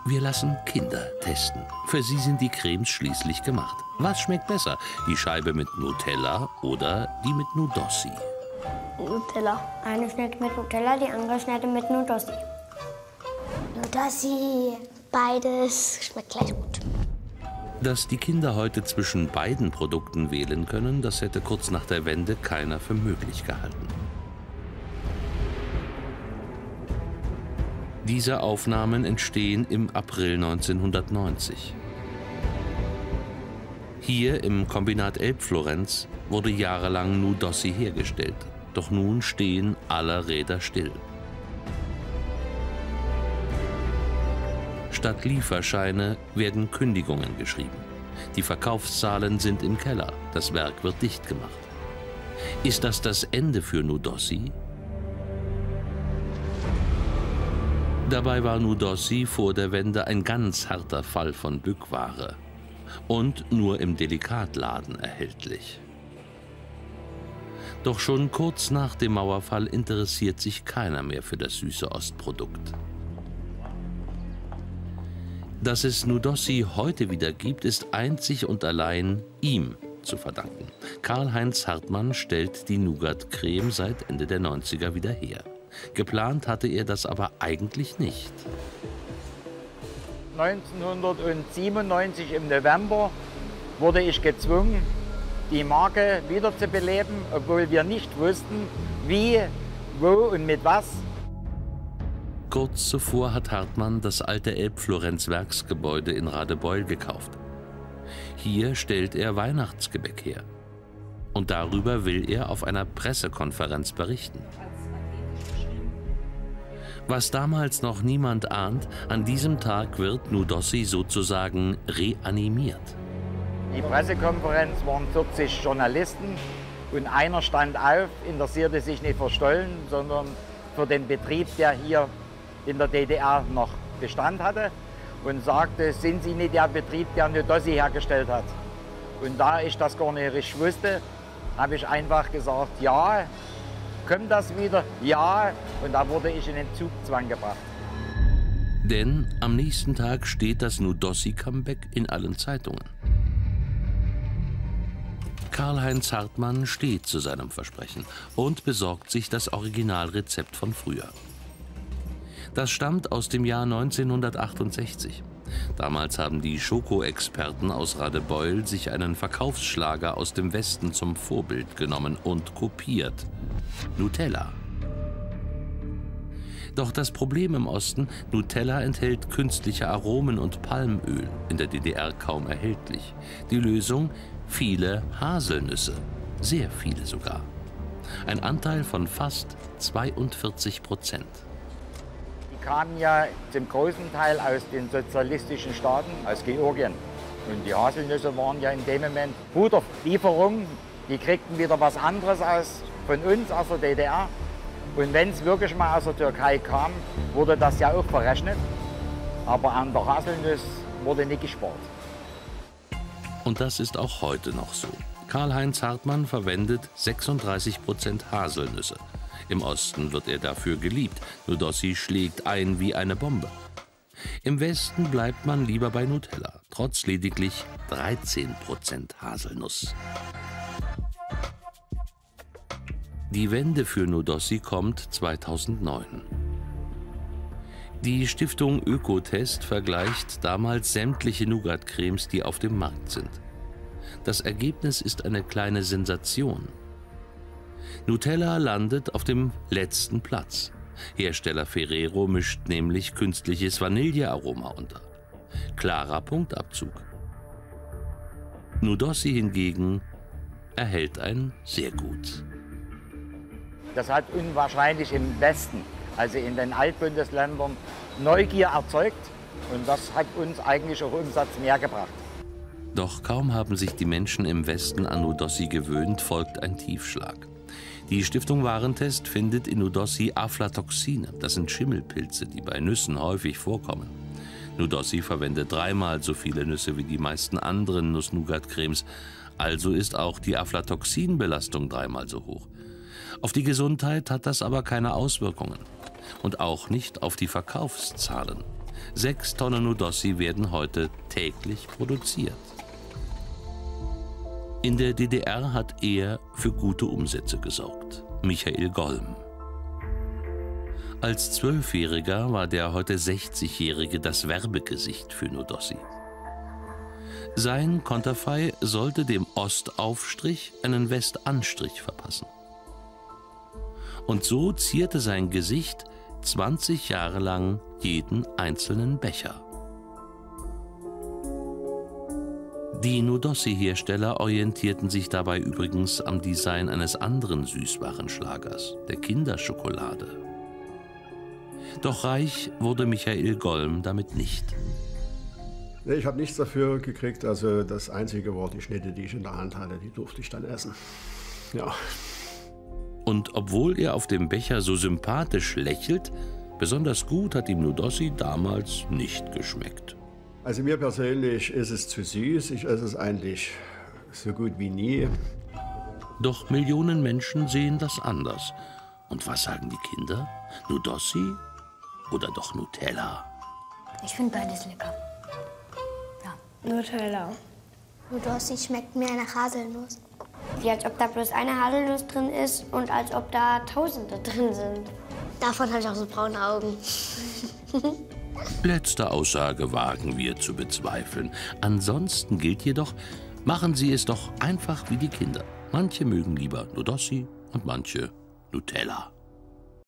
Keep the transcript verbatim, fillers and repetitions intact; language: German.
Wir lassen Kinder testen. Für sie sind die Cremes schließlich gemacht. Was schmeckt besser? Die Scheibe mit Nutella oder die mit Nudossi? Nutella. Eine schmeckt mit Nutella, die andere schmeckt mit Nudossi. Nudossi. Beides schmeckt gleich gut. Dass die Kinder heute zwischen beiden Produkten wählen können, das hätte kurz nach der Wende keiner für möglich gehalten. Diese Aufnahmen entstehen im April neunzehnhundertneunzig. Hier im Kombinat Elbflorenz wurde jahrelang Nudossi hergestellt. Doch nun stehen alle Räder still. Statt Lieferscheine werden Kündigungen geschrieben. Die Verkaufszahlen sind im Keller. Das Werk wird dicht gemacht. Ist das das Ende für Nudossi? Dabei war Nudossi vor der Wende ein ganz harter Fall von Bückware und nur im Delikatladen erhältlich. Doch schon kurz nach dem Mauerfall interessiert sich keiner mehr für das süße Ostprodukt. Dass es Nudossi heute wieder gibt, ist einzig und allein ihm zu verdanken. Karl-Heinz Hartmann stellt die Nougat-Creme seit Ende der neunziger wieder her. Geplant hatte er das aber eigentlich nicht. neunzehnhundertsiebenundneunzig im November wurde ich gezwungen, die Marke wiederzubeleben, obwohl wir nicht wussten, wie, wo und mit was. Kurz zuvor hat Hartmann das alte Elbflorenz-Werksgebäude in Radebeul gekauft. Hier stellt er Weihnachtsgebäck her. Und darüber will er auf einer Pressekonferenz berichten. Was damals noch niemand ahnt, an diesem Tag wird Nudossi sozusagen reanimiert. Die Pressekonferenz waren vierzig Journalisten und einer stand auf, interessierte sich nicht für Stollen, sondern für den Betrieb, der hier in der D D R noch Bestand hatte, und sagte, sind Sie nicht der Betrieb, der Nudossi hergestellt hat? Und da ich das gar nicht richtig wusste, habe ich einfach gesagt, ja. Kommt das wieder? Ja. Und da wurde ich in den Zugzwang gebracht. Denn am nächsten Tag steht das Nudossi-Comeback in allen Zeitungen. Karl-Heinz Hartmann steht zu seinem Versprechen und besorgt sich das Originalrezept von früher. Das stammt aus dem Jahr neunzehnhundertachtundsechzig. Damals haben die Schokoexperten aus Radebeul sich einen Verkaufsschlager aus dem Westen zum Vorbild genommen und kopiert: Nutella. Doch das Problem im Osten: Nutella enthält künstliche Aromen und Palmöl, in der D D R kaum erhältlich. Die Lösung: viele Haselnüsse, sehr viele sogar. Ein Anteil von fast zweiundvierzig Prozent. Die kamen ja zum großen Teil aus den sozialistischen Staaten, aus Georgien. Und die Haselnüsse waren ja in dem Moment Futterlieferungen. Die kriegten wieder was anderes aus, von uns aus der D D R. Und wenn es wirklich mal aus der Türkei kam, wurde das ja auch verrechnet. Aber an der Haselnuss wurde nicht gespart. Und das ist auch heute noch so. Karl-Heinz Hartmann verwendet sechsunddreißig Prozent Haselnüsse. Im Osten wird er dafür geliebt. Nudossi schlägt ein wie eine Bombe. Im Westen bleibt man lieber bei Nutella, trotz lediglich dreizehn Prozent Haselnuss. Die Wende für Nudossi kommt zweitausendneun. Die Stiftung Ökotest vergleicht damals sämtliche Nougat-Cremes, die auf dem Markt sind. Das Ergebnis ist eine kleine Sensation. Nutella landet auf dem letzten Platz. Hersteller Ferrero mischt nämlich künstliches Vanillearoma unter. Klarer Punktabzug. Nudossi hingegen erhält ein sehr gut. Das hat unwahrscheinlich im Westen, also in den Altbundesländern, Neugier erzeugt. Und das hat uns eigentlich auch Umsatz mehr gebracht. Doch kaum haben sich die Menschen im Westen an Nudossi gewöhnt, folgt ein Tiefschlag. Die Stiftung Warentest findet in Nudossi Aflatoxine. Das sind Schimmelpilze, die bei Nüssen häufig vorkommen. Nudossi verwendet dreimal so viele Nüsse wie die meisten anderen Nuss-Nougat-Cremes. Also ist auch die Aflatoxinbelastung dreimal so hoch. Auf die Gesundheit hat das aber keine Auswirkungen. Und auch nicht auf die Verkaufszahlen. Sechs Tonnen Nudossi werden heute täglich produziert. In der D D R hat er für gute Umsätze gesorgt. Michael Golm. Als Zwölfjähriger war der heute sechzigjährige das Werbegesicht für Nudossi. Sein Konterfei sollte dem Ostaufstrich einen Westanstrich verpassen. Und so zierte sein Gesicht zwanzig Jahre lang jeden einzelnen Becher. Die Nudossi-Hersteller orientierten sich dabei übrigens am Design eines anderen Süßwarenschlagers, der Kinderschokolade. Doch reich wurde Michael Golm damit nicht. Nee, ich habe nichts dafür gekriegt. Also das Einzige war die Schnitte, die ich in der Hand hatte, die durfte ich dann essen. Ja. Und obwohl er auf dem Becher so sympathisch lächelt, besonders gut hat ihm Nudossi damals nicht geschmeckt. Also mir persönlich ist es zu süß. Ich esse es eigentlich so gut wie nie. Doch Millionen Menschen sehen das anders. Und was sagen die Kinder? Nudossi oder doch Nutella? Ich finde beides lecker. Ja. Nutella. Nudossi schmeckt mehr nach Haselnuss. Wie als ob da bloß eine Haselnuss drin ist und als ob da Tausende drin sind. Davon habe ich auch so braune Augen. Letzte Aussage wagen wir zu bezweifeln. Ansonsten gilt jedoch, machen Sie es doch einfach wie die Kinder. Manche mögen lieber Nudossi und manche Nutella.